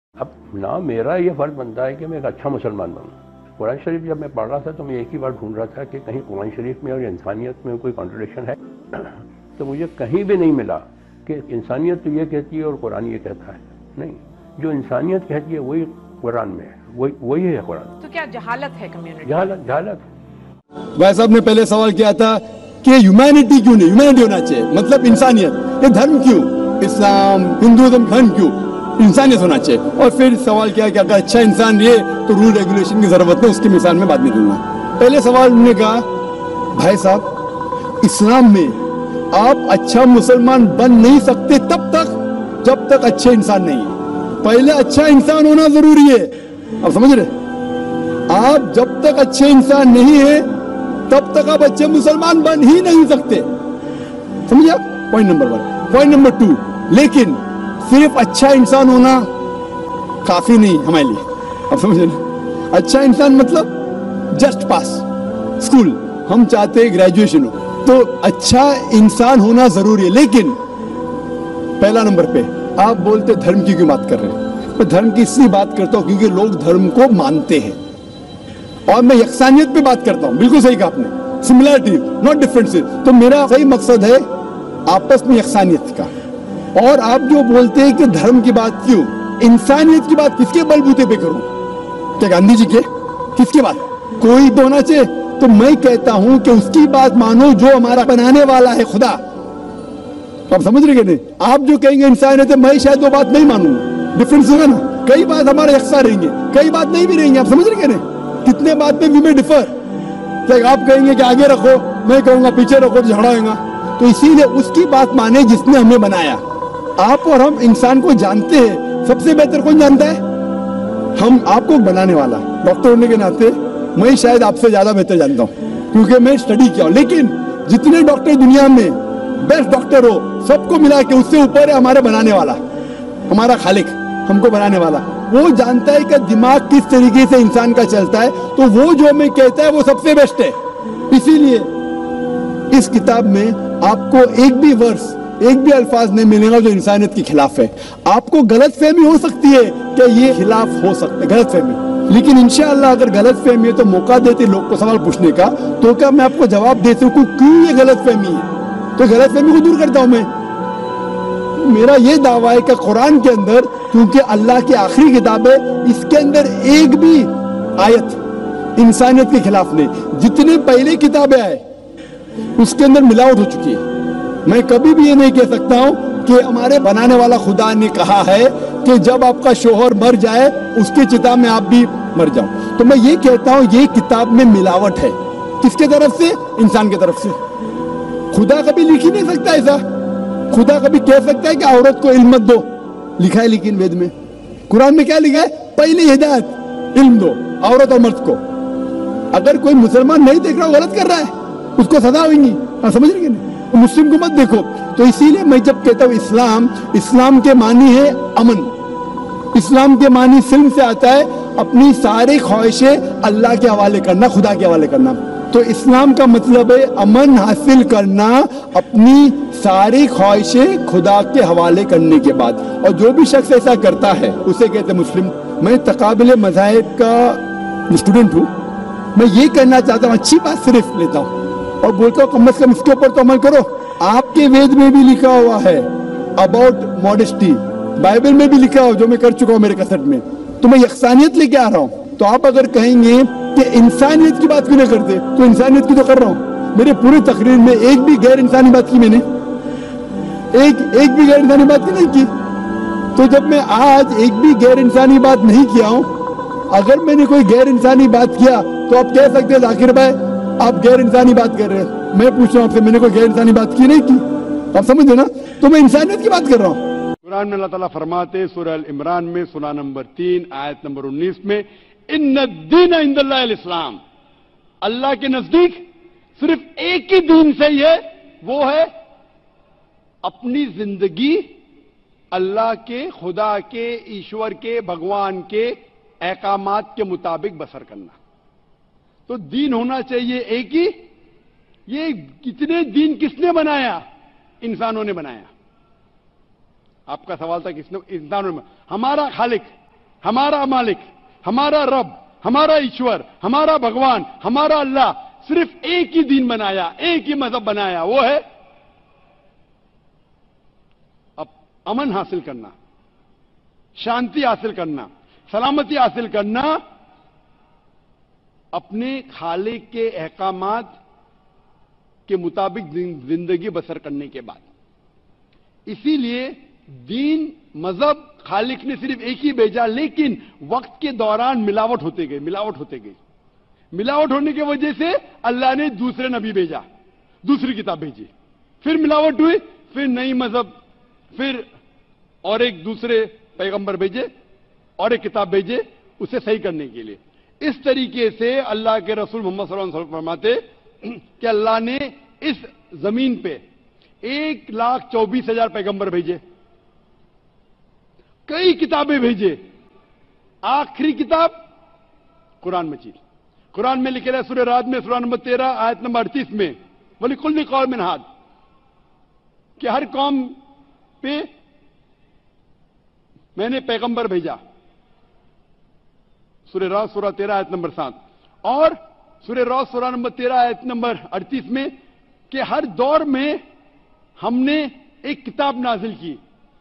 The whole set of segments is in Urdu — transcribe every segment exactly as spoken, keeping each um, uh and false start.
اب نہ میرا یہ فرض بنتا ہے کہ میں ایک اچھا مسلمان بنوں. قرآن شریف جب میں پڑھ رہا تھا تو میں ایک ہی بار ڈھونڈ رہا تھا کہ کہیں قرآن شریف میں اور انسانیت میں کوئی کانٹرڈکشن ہے. تو مجھے کہیں بھی نہیں ملا کہ انسانیت تو یہ کہتی ہے اور قرآن یہ کہتا ہے. نہیں، جو انسانیت کہتی ہے وہی قرآن میں ہے، وہی وہی ہے قرآن. تو کیا جہالت ہے کمیونٹی؟ جہالت جہالت بھائی صاحب نے پہلے سوال کیا تھا کہ ہیومینٹی کیوں نہیں، ہیومینٹی ہونا چاہیے، مطلب انسانیت. یہ دھرم کیوں، اسلام ہندوازم دھرم کیوں، انسانیت ہونا چاہیے. اور پھر سوال کیا کہ اگر اچھا انسان یہ تو رول ریگولیشن کی ضرورت نہیں، اس کی مثال میں بعد میں دوں گا. پہلے سوال انہوں نے کہا بھائی صاحب اسلام میں آپ اچھا مسلمان بن نہیں سکتے تب تک جب تک اچھے انسان نہیں ہیں. پہلے اچھا انسان ہونا ضروری ہے. آپ سمجھ رہے، آپ جب تک اچھے انسان نہیں ہیں تب تک آپ اچھے مسلمان بن ہی نہیں سکتے. سمجھے آپ؟ Point number one. Point number two, لیکن صرف اچھا انسان ہونا کافی نہیں ہمارے لیے. آپ سمجھ رہے، اچھا انسان مطلب جسٹ پاس اسکول، ہم چاہتے ہیں گریجویشن ہو. تو اچھا انسان ہونا ضروری ہے. لیکن پہلا نمبر پہ آپ بولتے دھرم کی کیوں بات کر رہے ہیں؟ میں دھرم کی اس لیے بات کرتا ہوں کیونکہ لوگ دھرم کو مانتے ہیں. اور میں یکسانیت پہ بات کرتا ہوں. بالکل صحیح کہا آپ نے، سملیرٹی ناٹ ڈفرنس. تو میرا صحیح مقصد ہے آپس میں یکسانیت کا. اور آپ جو بولتے ہیں کہ دھرم کی بات کیوں، انسانیت کی بات کس کے بلبوتے پہ کروں؟ کیا گاندھی جی کے؟ کس کی بات؟ کوئی تو ہونا چاہیے. تو میں کہتا ہوں کہ اس کی بات مانو جو ہمارا بنانے والا ہے، خدا. آپ سمجھ رہے کہ نہیں؟ آپ جو کہیں گے انسانیت ہے، میں شاید وہ بات نہیں مانوں. ڈفرنس ہوگا نا. کئی بات ہمارے یکساں رہیں گے، کئی بات نہیں بھی رہیں گے. آپ سمجھ رہے کہ نہیں؟ کتنے بات پہ وی میں ڈفر. آپ کہیں گے کہ آگے رکھو، میں کہوں گا پیچھے رکھو، تو جھگڑا ہوئے گا. تو اسی لیے اس کی بات مانے جس نے ہمیں بنایا. آپ اور ہم انسان کو جانتے ہیں، سب سے بہتر کون جانتا ہے؟ ہم. آپ کو بنانے والا ڈاکٹر ہونے کے ناطے میں شاید آپ سے زیادہ بہتر جانتا ہوں کیونکہ میں اسٹڈی کیا ہوں. لیکن جتنے ڈاکٹر دنیا میں بیسٹ ڈاکٹر ہو، سب کو ملا کے اس سے اوپر ہے ہمارے بنانے والا، ہمارا خالق، ہم کو بنانے والا. وہ جانتا ہے کہ دماغ کس طریقے سے انسان کا چلتا ہے. تو وہ جو ہمیں کہتا ہے وہ سب سے بیسٹ ہے. اسی لیے اس کتاب میں آپ کو ایک بھی ورس، ایک بھی الفاظ نہیں ملے گا جو انسانیت کے خلاف ہے. آپ کو غلط فہمی ہو سکتی ہے کہ یہ خلاف ہو سکتا ہے، غلط فہمی. لیکن انشاءاللہ اگر غلط فہمی ہے تو موقع دیتے لوگ کو سوال پوچھنے کا، تو کیا میں آپ کو جواب دے سکوں کیوں یہ غلط فہمی ہے. تو غلط فہمی کو دور کرتا ہوں میں. میرا یہ دعویٰ ہے کہ قرآن کے اندر، کیونکہ اللہ کی آخری کتاب ہے، اس کے اندر ایک بھی آیت انسانیت کے خلاف نہیں. جتنے پہلے کتابیں آئے اس کے اندر ملاوٹ ہو چکی ہے. میں کبھی بھی یہ نہیں کہہ سکتا ہوں کہ ہمارے بنانے والا خدا نے کہا ہے کہ جب آپ کا شوہر مر جائے اس کی چتا میں آپ بھی مر جاؤ. تو میں یہ کہتا ہوں یہ کتاب میں ملاوٹ ہے. کس کے طرف سے؟ انسان کی طرف سے. خدا کبھی لکھ ہی نہیں سکتا ایسا. خدا کبھی کہہ سکتا ہے کہ عورت کو علم مت دو، لکھا ہے لیکن وید میں. قرآن میں کیا لکھا ہے؟ پہلی ہدایت علم دو عورت اور مرد کو. اگر کوئی مسلمان نہیں دیکھ رہا، غلط کر رہا ہے، اس کو سزا ہوئیں گی. آپ سمجھ رہے ہیں؟ مسلم کو مت دیکھو. تو اسی لیے میں جب کہتا ہوں اسلام، اسلام کے معنی ہے امن. اسلام کے معنی سلم سے آتا ہے اپنی ساری خواہشیں اللہ کے حوالے کرنا، خدا کے حوالے کرنا. تو اسلام کا مطلب ہے امن حاصل کرنا، اپنی ساری خواہشیں خدا کے حوالے کرنے کے بعد. اور جو بھی شخص ایسا کرتا ہے اسے کہتے ہیں مسلم. میں تقابل مذاہب کا اسٹوڈنٹ ہوں. میں یہ کرنا چاہتا ہوں، اچھی بات صرف لیتا ہوں اور بولتا ہوں کم از کم اس کے اوپر تو عمل کرو. آپ کے وید میں بھی لکھا ہوا ہے اباؤٹ ماڈسٹی، بائبل میں بھی لکھا ہوا جو میں کر چکا ہوں میرے کسٹ میں. تو میں یکسانیت لے کے آ رہا ہوں. تو آپ اگر کہیں گے کہ انسانیت کی بات کیوں نہیں کرتے، تو انسانیت کی تو کر رہا ہوں. میرے پوری تقریر میں ایک بھی غیر انسانی بات کی میں نے، ایک ایک بھی غیر انسانی بات کی نہیں کی. تو جب میں آج ایک بھی غیر انسانی بات نہیں کیا ہوں، اگر میں نے کوئی غیر انسانی بات کیا تو آپ کہہ سکتے ہیں ذاکر بھائی آپ غیر انسانی بات کر رہے ہیں. میں پوچھ رہا ہوں آپ سے، میں نے کوئی غیر انسانی بات کی نہیں کی. آپ سمجھے نا؟ تو میں انسانیت کی بات کر رہا ہوں. قرآن میں اللہ تعالیٰ فرماتے سورہ العمران میں سورہ نمبر تین آیت نمبر انیس میں، ان الدین عند اللہ الاسلام، اللہ کے نزدیک صرف ایک ہی دین سے ہے، وہ ہے اپنی زندگی اللہ کے، خدا کے، ایشور کے، بھگوان کے احکامات کے مطابق بسر کرنا. تو دین ہونا چاہیے ایک ہی. یہ کتنے دین کس نے بنایا؟ انسانوں نے بنایا. آپ کا سوال تھا کس نے؟ انسانوں نے. ہمارا خالق ہمارا مالک، ہمارا رب، ہمارا ایشور، ہمارا بھگوان، ہمارا اللہ صرف ایک ہی دین بنایا، ایک ہی مذہب بنایا، وہ ہے اب امن حاصل کرنا، شانتی حاصل کرنا، سلامتی حاصل کرنا اپنے خالق کے احکامات کے مطابق زندگی بسر کرنے کے بعد۔ اسی لیے دین، مذہب خالق نے صرف ایک ہی بھیجا، لیکن وقت کے دوران ملاوٹ ہوتے گئے ملاوٹ ہوتے گئے ملاوٹ ہونے کی وجہ سے اللہ نے دوسرے نبی بھیجا، دوسری کتاب بھیجی، پھر ملاوٹ ہوئی، پھر نئی مذہب، پھر اور ایک دوسرے پیغمبر بھیجے اور ایک کتاب بھیجے اسے صحیح کرنے کے لیے۔ اس طریقے سے اللہ کے رسول محمد صلی اللہ علیہ وسلم فرماتے کہ اللہ نے اس زمین پہ ایک لاکھ چوبیس ہزار پیغمبر بھیجے، کئی کتابیں بھیجے، آخری کتاب قرآن مجید۔ قرآن میں لکھا ہے سورہ رعد میں سورہ نمبر تیرہ آیت نمبر اڑتیس میں وَلِكُلِّ قَوْمٍ هَادٍ، کہ ہر قوم پہ میں نے پیغمبر بھیجا، سورہ رعد سورہ تیرہ آیت نمبر سات، اور سورہ رعد سورہ نمبر تیرہ آیت نمبر اڑتیس میں کہ ہر دور میں ہم نے ایک کتاب نازل کی،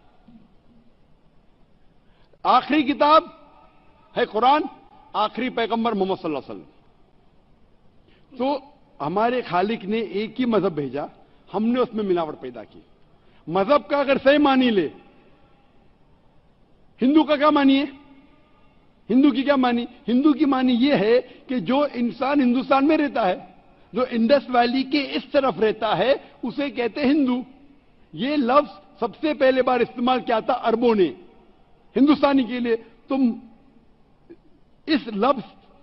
آخری کتاب ہے قرآن، آخری پیغمبر محمد صلی اللہ علیہ وسلم۔ تو ہمارے خالق نے ایک ہی مذہب بھیجا، ہم نے اس میں ملاوٹ پیدا کی۔ مذہب کا اگر صحیح معنی لے، ہندو کا کیا معنی ہے؟ ہندو کی کیا معنی؟ ہندو کی معنی یہ ہے کہ جو انسان ہندوستان میں رہتا ہے، جو انڈس ویلی کے اس طرف رہتا ہے، اسے کہتے ہیں ہندو۔ یہ لفظ سب سے پہلے بار استعمال کیا تھا عربوں نے ہندوستانی کے لیے۔ تم اس لفظ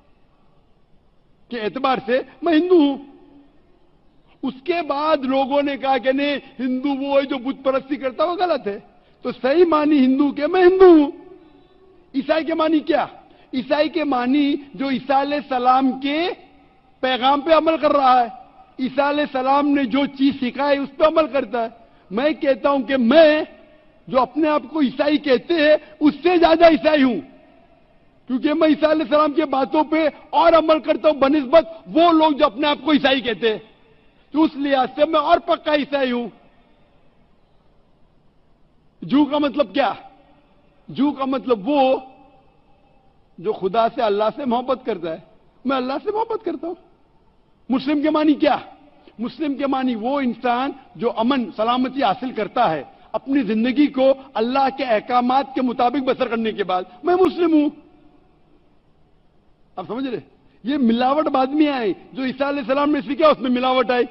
کے اعتبار سے میں ہندو ہوں۔ اس کے بعد لوگوں نے کہا کہ نہیں، ہندو وہ ہے جو بت پرستی کرتا، وہ غلط ہے۔ تو صحیح معنی ہندو کے میں ہندو ہوں۔ عیسائی کے معنی کیا؟ عیسائی کے معنی جو عیسیٰ علیہ السلام کے پیغام پہ عمل کر رہا ہے، عیسیٰ علیہ السلام نے جو چیز سکھائی اس پہ عمل کرتا ہے۔ میں کہتا ہوں کہ میں جو اپنے آپ کو عیسائی کہتے ہیں اس سے زیادہ عیسائی ہوں، کیونکہ میں عیسیٰ علیہ السلام کی باتوں پہ اور عمل کرتا ہوں بنسبت وہ لوگ جو اپنے آپ کو عیسائی کہتے ہیں۔ تو اس لحاظ سے میں اور پکا عیسائی ہوں۔ جو کا مطلب کیا؟ جو کا مطلب وہ جو خدا سے، اللہ سے محبت کرتا ہے۔ میں اللہ سے محبت کرتا ہوں۔ مسلم کے معنی کیا؟ مسلم کے معنی وہ انسان جو امن سلامتی حاصل کرتا ہے اپنی زندگی کو اللہ کے احکامات کے مطابق بسر کرنے کے بعد، میں مسلم ہوں۔ آپ سمجھ رہے؟ یہ ملاوٹ بعد میں آئی، جو عیسیٰ علیہ السلام نے سیکھا اس میں ملاوٹ آئی۔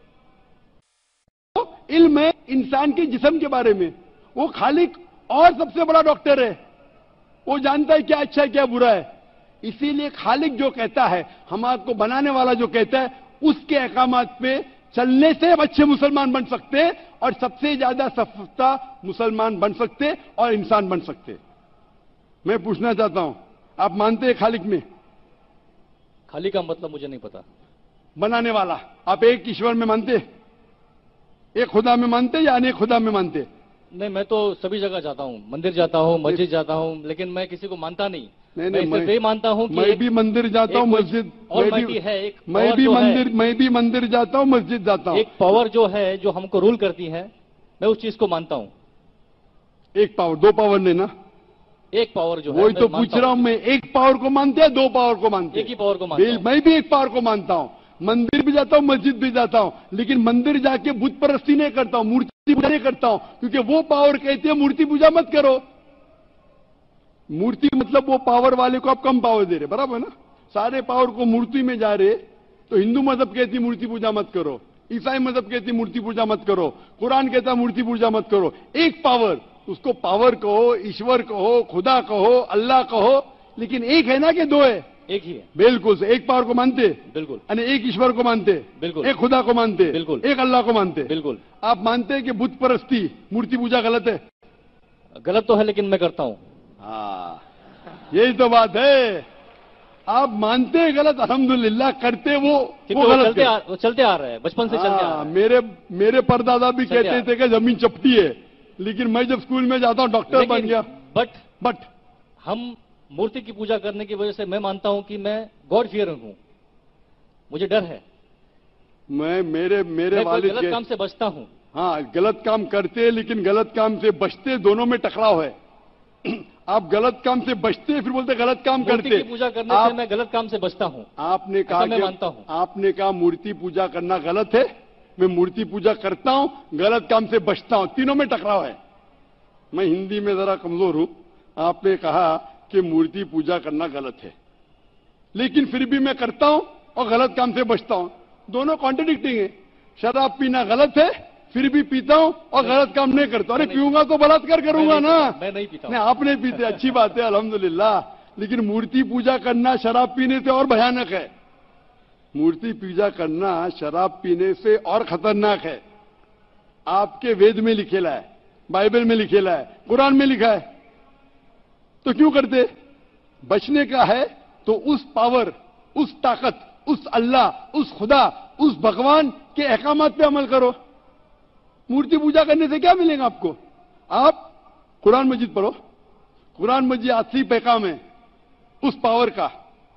علم ہے انسان کے جسم کے بارے میں، وہ خالق اور سب سے بڑا ڈاکٹر ہے، وہ جانتا ہے کیا اچھا ہے کیا برا ہے۔ اسی لیے خالق جو کہتا ہے، ہمارے کو بنانے والا جو کہتا ہے، اس کے احکامات پہ چلنے سے ہم اچھے مسلمان بن سکتے اور سب سے زیادہ سفتا مسلمان بن سکتے اور انسان بن سکتے۔ میں پوچھنا چاہتا ہوں، آپ مانتے ہیں خالق میں؟ خالق کا مطلب مجھے نہیں پتا۔ بنانے والا، آپ ایک ایشور میں مانتے؟ ایک خدا میں مانتے یا انیک خدا میں مانتے؟ نہیں، میں تو سبھی جگہ جاتا ہوں، مندر جاتا ہوں، مسجد جاتا ہوں، لیکن میں کسی کو مانتا نہیں۔ نہیں میں نہیں، صرف یہ مانتا ہوں کہ میں بھی مندر جاتا ہوں، مسجد میں بھی مندر میں بھی مندر جاتا ہوں، مسجد جاتا ہوں۔ ایک پاور جو ہے جو ہم کو رول کرتی ہے، میں اس چیز کو مانتا ہوں۔ ایک پاور، دو پاور نہیں نا، ایک پاور جو ہے وہی تو پوچھ رہا ہوں میں، ایک پاور کو مانتے ہیں دو پاور کو مانتے ہیں؟ ایک ہی پاور کو مانتا ہوں۔ میں بھی ایک پاور کو مانتا ہوں، مندر بھی جاتا ہوں، مسجد بھی جاتا ہوں، لیکن مندر جا کے بت پرستی نہیں کرتا ہوں، مورتی پوجا نہیں کرتا ہوں، کیونکہ وہ پاور کہتے ہیں مورتی پوجا مت کرو۔ مورتی مطلب وہ پاور والے کو آپ کم پاور دے رہے، برابر نا؟ سارے پاور کو مورتی میں جا رہے، تو ہندو مذہب کہتی مورتی پوجا مت کرو، عیسائی مذہب کہتی مورتی پوجا مت کرو، قرآن کہتا مورتی پوجا مت کرو۔ ایک پاور، اس کو پاور کہو، ایشور کہو، خدا کہو، اللہ کہو، لیکن ایک ہے نا کہ دو ہے؟ ایک ہی ہے۔ بالکل، ایک پاور کو مانتے، بالکل، یعنی ایک ایشور کو مانتے، بالکل، ایک خدا کو مانتے، بالکل، ایک اللہ کو مانتے، بالکل۔ آپ مانتے ہیں کہ بت پرستی، مورتی پوجا غلط ہے؟ غلط تو ہے لیکن میں کرتا ہوں۔ ہاں، یہی تو بات ہے، آپ مانتے ہیں غلط، الحمدللہ، کرتے وہ وہ غلط چلتے آ- وہ چلتے آ رہا ہے، بچپن سے چلتے آ رہا ہاں، ہے۔ میرے میرے پردادا بھی چلتے کہتے آ- تھے کہ زمین چپٹی ہے، لیکن میں جب اسکول میں جاتا ہوں ڈاکٹر بن گیا۔ بٹ بٹ ہم मूर्ति की पूजा करने की वजह से मैं मानता हूं कि मैं गॉड फियरर हूं, मुझे डर है, मैं मेरे मेरे मैं कोई वालिद गलत के काम से बचता हूं। हाँ, गलत काम करते लेकिन गलत काम से बचते, दोनों में टकराव है। आप गलत काम से बचते फिर बोलते गलत काम मूर्ति करते। की पूजा करने आप, से मैं गलत काम से बचता हूं, आपने कहा ऐसा मैं कि मानता हूं। आपने कहा मूर्ति पूजा करना गलत है, मैं मूर्ति पूजा करता हूं, गलत काम से बचता हूं, तीनों में टकराव है। मैं हिंदी में जरा कमजोर हूं। आपने कहा कि मूर्ति पूजा करना गलत है, लेकिन फिर भी मैं करता हूं और गलत काम से बचता हूं, दोनों कॉन्ट्रडिक्टिंग है। शराब पीना गलत है, फिर भी पीता हूं और गलत काम नहीं करता। अरे पीऊंगा तो बलात्कार करूंगा ना। मैं नहीं पीता नहीं, आप नहीं पीते, अच्छी बात है, अल्हम्दुलिल्लाह। लेकिन मूर्ति पूजा करना शराब पीने से और भयानक है। मूर्ति पूजा करना शराब पीने से और खतरनाक है। आपके वेद में लिखेला है, बाइबल में लिखेला है, कुरान में लिखा है, तो क्यों करते? बचने का है तो उस पावर, उस ताकत, उस अल्लाह, उस खुदा, उस भगवान के अहकामात पे अमल करो। मूर्ति पूजा करने से क्या मिलेगा आपको? आप कुरान मजीद पढ़ो, कुरान मजीद असली पैगाम है उस पावर का।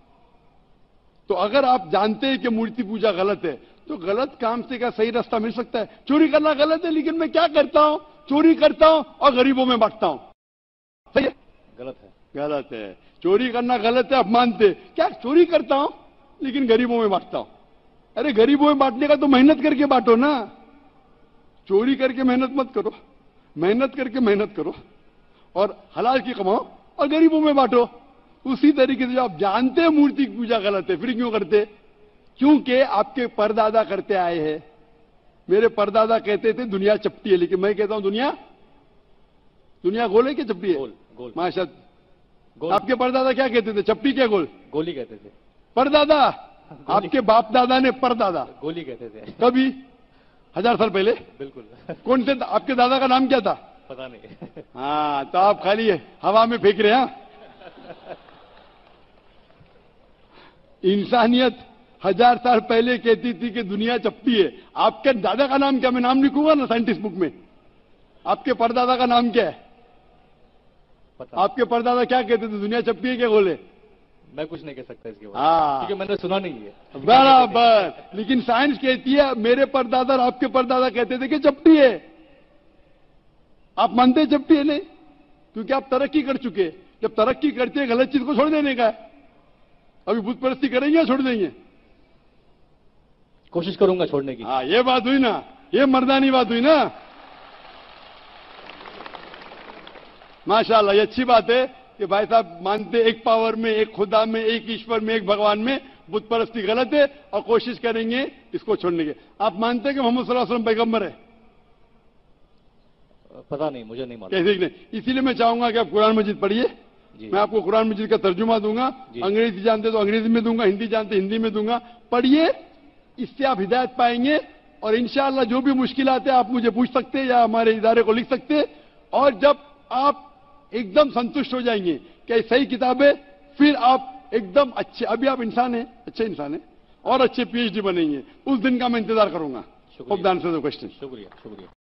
तो अगर आप जानते हैं कि मूर्ति पूजा गलत है, तो गलत काम से क्या सही रास्ता मिल सकता है? चोरी करना गलत है, लेकिन मैं क्या करता हूं? चोरी करता हूं और गरीबों में बांटता हूं। सही है? गलत है। गलत है। चोरी करना गलत है, आप मानते। क्या चोरी करता हूं लेकिन गरीबों में बांटता हूं? अरे गरीबों में बांटने का तो मेहनत करके बांटो ना। चोरी करके मेहनत मत करो, मेहनत करके मेहनत करो और हलाल की कमाओ और गरीबों में बांटो। उसी तरीके से आप जानते हैं मूर्ति की पूजा गलत है, फिर क्यों करते? क्योंकि आपके परदादा करते आए हैं। मेरे परदादा कहते थे दुनिया चपटी है, लेकिन मैं कहता हूं दुनिया दुनिया गोल है कि चपटी है? गोल, गोल। माशा गोल। आपके परदादा क्या कहते थे? चपटी क्या गोल? गोली कहते थे। परदादा, आपके बाप दादा ने परदादा गोली कहते थे। कभी हजार साल पहले। बिल्कुल। कौन से आपके दादा का नाम क्या था? पता नहीं। हाँ, तो आप खाली हवा में फेंक रहे हैं। इंसानियत हजार साल पहले कहती थी कि दुनिया चपटी है। आपके दादा का नाम क्या? मैं नाम लिखूंगा ना साइंटिस्ट बुक में। आपके परदादा का नाम क्या है? पता आपके परदादा क्या कहते थे? दुनिया चपटी है क्या गोले? मैं कुछ नहीं कह सकता इसके बारे में, हाँ, क्योंकि मैंने सुना नहीं है। बराबर। लेकिन साइंस कहती है मेरे परदादा और आपके परदादा कहते थे कि चपटी है। आप मानते हैं चपटी है? नहीं, क्योंकि आप तरक्की कर चुके हैं। जब तरक्की करते हैं गलत चीज को छोड़ देने का है। अभी बुत परस्ती करेंगे या छोड़ देंगे? कोशिश करूंगा छोड़ने की। हाँ, ये बात हुई ना, ये मर्दानी बात हुई ना। माशाल्लाह, ये अच्छी बात है कि भाई साहब मानते एक पावर में, एक खुदा में, एक ईश्वर में, एक भगवान में। बुत परस्ती गलत है और कोशिश करेंगे इसको छोड़ने की। आप मानते हैं कि मोहम्मद सल्लल्लाहु अलैहि वसल्लम पैगंबर है? पता नहीं, मुझे नहीं मालूम। कैसे नहीं? इसीलिए मैं चाहूंगा कि आप कुरान मजीद पढ़िए। मैं आपको कुरान मजीद का तर्जुमा दूंगा। अंग्रेजी जानते तो अंग्रेजी में दूंगा, हिंदी जानते हिंदी में दूंगा। पढ़िए, इससे आप हिदायत पाएंगे और इंशाअल्लाह जो भी मुश्किलात है आप मुझे पूछ सकते हैं या हमारे इदारे को लिख सकते हैं। और जब आप एकदम संतुष्ट हो जाएंगे कि सही किताब है, फिर आप एकदम अच्छे, अभी आप इंसान हैं, अच्छे इंसान हैं और अच्छे पीएचडी बनेंगे। उस दिन का मैं इंतजार करूंगा। शुक्रिया। Hope the answer the question. शुक्रिया, शुक्रिया।